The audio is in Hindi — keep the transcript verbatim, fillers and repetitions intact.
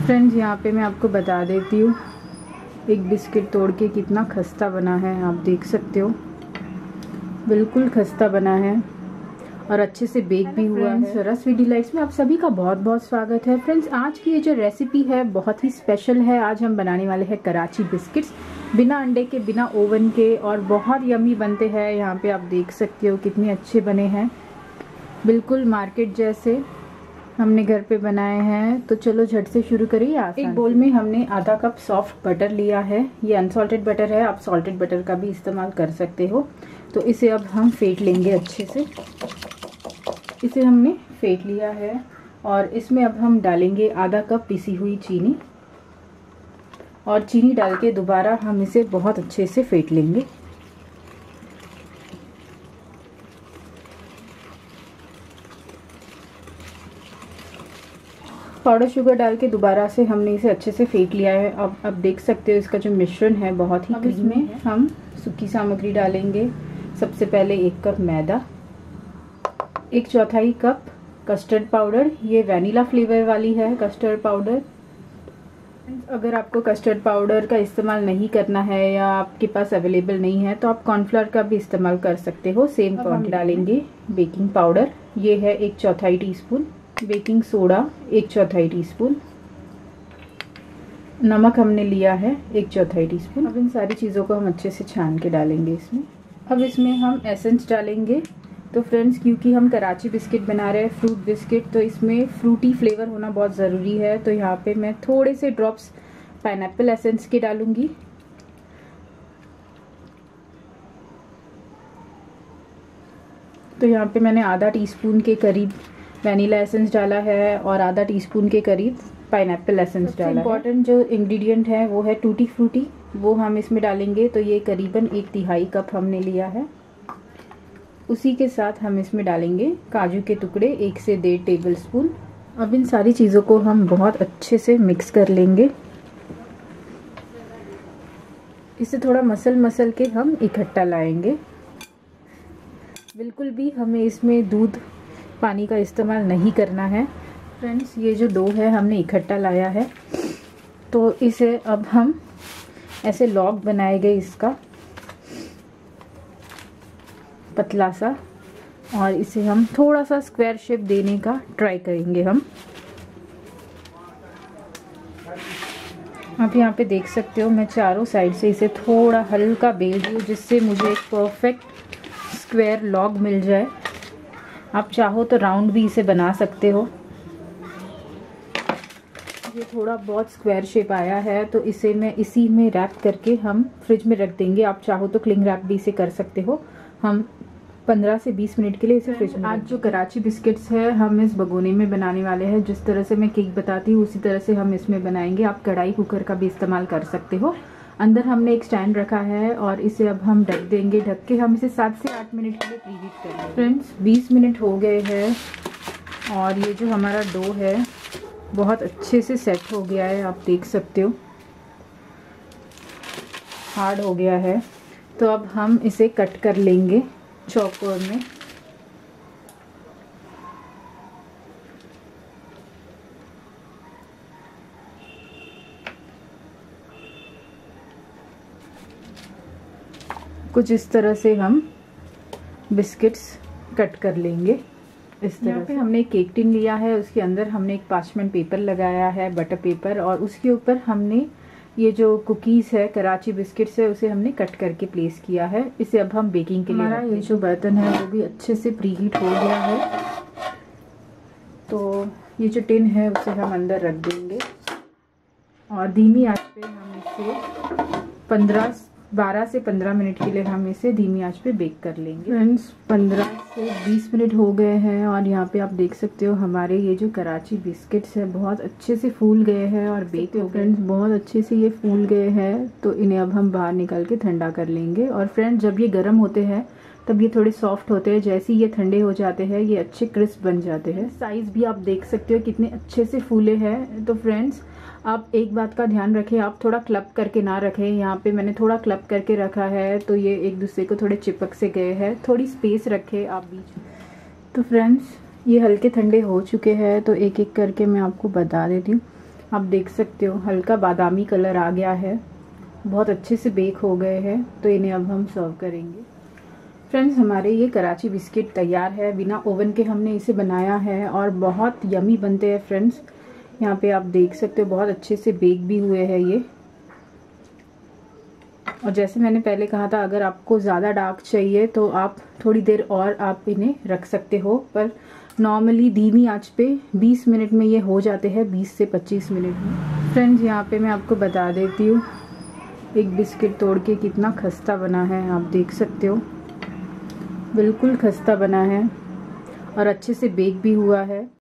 फ्रेंड्स, यहाँ पे मैं आपको बता देती हूँ एक बिस्किट तोड़ के कितना खस्ता बना है। आप देख सकते हो, बिल्कुल खस्ता बना है और अच्छे से बेक भी हुआ है। सरस स्वीट डिलाइट्स में आप सभी का बहुत बहुत स्वागत है। फ्रेंड्स, आज की ये जो रेसिपी है बहुत ही स्पेशल है। आज हम बनाने वाले हैं कराची बिस्किट्स, बिना अंडे के, बिना ओवन के, और बहुत यम्मी बनते हैं। यहाँ पे आप देख सकते हो कितने अच्छे बने हैं, बिल्कुल मार्केट जैसे हमने घर पे बनाए हैं। तो चलो झट से शुरू करिए। एक बोल में हमने आधा कप सॉफ्ट बटर लिया है। ये अनसॉल्टेड बटर है, आप सॉल्टेड बटर का भी इस्तेमाल कर सकते हो। तो इसे अब हम फेंट लेंगे अच्छे से। इसे हमने फेंट लिया है और इसमें अब हम डालेंगे आधा कप पिसी हुई चीनी, और चीनी डाल के दोबारा हम इसे बहुत अच्छे से फेंट लेंगे। पाउडर शुगर डाल के दोबारा से हमने इसे अच्छे से फेंट लिया है। अब अब देख सकते हो इसका जो मिश्रण है बहुत ही क्रीमी है। हम सूखी सामग्री डालेंगे। सबसे पहले एक कप मैदा, एक चौथाई कप कस्टर्ड पाउडर। ये वैनिला फ्लेवर वाली है कस्टर्ड पाउडर। अगर आपको कस्टर्ड पाउडर का इस्तेमाल नहीं करना है या आपके पास अवेलेबल नहीं है तो आप कॉर्नफ्लोर का भी इस्तेमाल कर सकते हो। सेम क्वांटिटी डालेंगे। बेकिंग पाउडर ये है एक चौथाई टीस्पून, बेकिंग सोडा एक चौथाई टीस्पून, नमक हमने लिया है एक चौथाई टीस्पून। अब इन सारी चीज़ों को हम अच्छे से छान के डालेंगे इसमें। अब इसमें हम एसेंस डालेंगे। तो फ्रेंड्स, क्योंकि हम कराची बिस्किट बना रहे हैं, फ्रूट बिस्किट, तो इसमें फ्रूटी फ्लेवर होना बहुत ज़रूरी है। तो यहाँ पे मैं थोड़े से ड्रॉप्स पाइनएप्पल एसेंस के डालूंगी। तो यहाँ पे मैंने आधा टीस्पून के करीब वैनिला एसेंस डाला है और आधा टीस्पून के करीब पाइनएप्पल एसेंस डाला है। इम्पॉर्टेंट जो इंग्रेडिएंट है वो है टूटी फ्रूटी, वो हम इसमें डालेंगे। तो ये करीबन एक तिहाई कप हमने लिया है। उसी के साथ हम इसमें डालेंगे काजू के टुकड़े एक से डेढ़ टेबल स्पून। अब इन सारी चीज़ों को हम बहुत अच्छे से मिक्स कर लेंगे। इसे थोड़ा मसल मसल के हम इकट्ठा लाएंगे। बिल्कुल भी हमें इसमें दूध पानी का इस्तेमाल नहीं करना है। फ्रेंड्स, ये जो डो है हमने इकट्ठा लाया है, तो इसे अब हम ऐसे लॉग बनाएंगे इसका पतला सा, और इसे हम थोड़ा सा स्क्वायर शेप देने का ट्राई करेंगे हम। आप यहाँ पे देख सकते हो मैं चारों साइड से इसे थोड़ा हल्का बेल रही हूँ, जिससे मुझे एक परफेक्ट स्क्वायर लॉग मिल जाए। आप चाहो तो राउंड भी इसे बना सकते हो। ये थोड़ा बहुत स्क्वायर शेप आया है, तो इसे मैं इसी में रैप करके हम फ्रिज में रख देंगे। आप चाहो तो क्लिंग रैप भी इसे कर सकते हो। हम पंद्रह से बीस मिनट के लिए इसे फ्रिज में। आज जो कराची बिस्किट्स है हम इस भगोने में बनाने वाले हैं। जिस तरह से मैं केक बताती हूँ उसी तरह से हम इसमें बनाएंगे। आप कढ़ाई कुकर का भी इस्तेमाल कर सकते हो। अंदर हमने एक स्टैंड रखा है और इसे अब हम ढक देंगे। ढक के हम इसे सात से आठ मिनट के लिए प्रीहीट करेंगे। फ्रेंड्स, बीस मिनट हो गए हैं और ये जो हमारा डो है बहुत अच्छे से सेट हो गया है। आप देख सकते हो हार्ड हो गया है। तो अब हम इसे कट कर लेंगे चॉपर में। कुछ इस तरह से हम बिस्किट्स कट कर लेंगे। इस तरह पे हमने एक केक टिन लिया है, उसके अंदर हमने एक पार्चमेंट पेपर लगाया है, बटर पेपर, और उसके ऊपर हमने ये जो कुकीज़ है कराची बिस्किट्स है उसे हमने कट करके प्लेस किया है। इसे अब हम बेकिंग के लिए, हमारा ये जो बर्तन है वो भी अच्छे से प्रीहीट हो गया है। तो ये जो टिन है उसे हम अंदर रख देंगे और धीमी आंच पे हम इसे पंद्रह बारह से पंद्रह मिनट के लिए हम इसे धीमी आंच पे बेक कर लेंगे। फ्रेंड्स, पंद्रह से बीस मिनट हो गए हैं और यहाँ पे आप देख सकते हो हमारे ये जो कराची बिस्किट्स है बहुत अच्छे से फूल गए हैं और बेक हो गए। फ्रेंड्स, बहुत अच्छे से ये फूल गए हैं। तो इन्हें अब हम बाहर निकाल के ठंडा कर लेंगे। और फ्रेंड्स, जब ये गर्म होते हैं तब ये थोड़े सॉफ्ट होते हैं। जैसे ही ये ठंडे हो जाते हैं ये अच्छे क्रिस्प बन जाते हैं। साइज़ भी आप देख सकते हो कितने अच्छे से फूले हैं। तो फ्रेंड्स, आप एक बात का ध्यान रखें, आप थोड़ा क्लब करके ना रखें। यहाँ पे मैंने थोड़ा क्लब करके रखा है तो ये एक दूसरे को थोड़े चिपक से गए हैं। थोड़ी स्पेस रखें आप बीच में। तो फ्रेंड्स, ये हल्के ठंडे हो चुके हैं तो एक एक करके मैं आपको बता देती हूँ। आप देख सकते हो हल्का बादामी कलर आ गया है, बहुत अच्छे से बेक हो गए हैं। तो इन्हें अब हम सर्व करेंगे। फ्रेंड्स, हमारे ये कराची बिस्किट तैयार है, बिना ओवन के हमने इसे बनाया है और बहुत यमी बनते हैं फ्रेंड्स। यहाँ पे आप देख सकते हो बहुत अच्छे से बेक भी हुए हैं ये। और जैसे मैंने पहले कहा था, अगर आपको ज़्यादा डार्क चाहिए तो आप थोड़ी देर और आप इन्हें रख सकते हो, पर नॉर्मली धीमी आंच पे बीस मिनट में ये हो जाते हैं, बीस से पच्चीस मिनट में। फ्रेंड्स, यहाँ पे मैं आपको बता देती हूँ एक बिस्किट तोड़ के कितना खस्ता बना है। आप देख सकते हो बिल्कुल खस्ता बना है और अच्छे से बेक भी हुआ है।